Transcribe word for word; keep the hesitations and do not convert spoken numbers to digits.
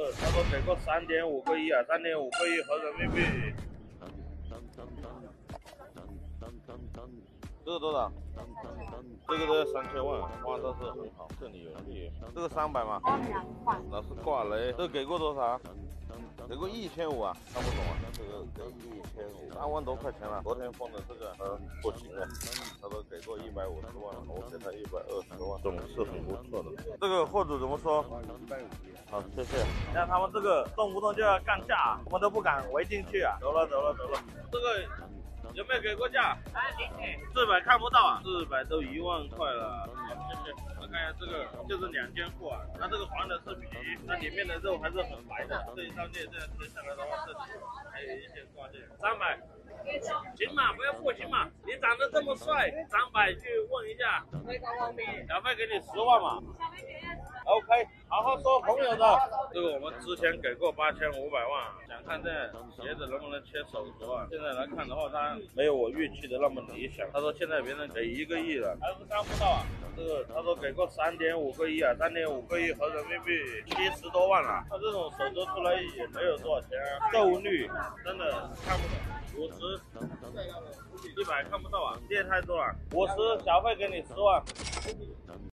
个他说给过三点五个亿啊，三点五个亿合人民币。这个多少？这个都要三千万，哇，这是很好，这里有利。这个三百嘛，老是挂雷。这个给过多少？给过一千五啊，看不懂啊。这个给一千五，三万多块钱了。昨天封的这个，嗯，不行了。他说给过一百五十万，我给他一百二十万，总是很不错的。这个货主怎么说？好，谢谢。你看他们这个动不动就要干价，我们都不敢围进去啊。走了走了走了，这个。有没有给过价？四百看不到啊，四百都一万块了。好，谢谢。我看一下这个，就是两件货啊，它这个黄的是皮，那里面的肉还是很白的。这一张件这样贴下来的话，这里还有一些挂件。三百，行嘛，不要破行嘛。你长得这么帅，三百去问一下。小费给你十万嘛。OK， 好好说朋友的。这个我们之前给过八千五百万，想看这鞋子能不能切手指啊？现在来看的话，它没有我预期的那么理想。他说现在别人给一个亿了，还是看不到啊。这个他说给过三点五个亿啊，三点五个亿合人民币七十多万了。他这种手折出来也没有多少钱啊，皱率真的看不懂。五十，一百看不到啊，跌太多了。五十小费给你十万。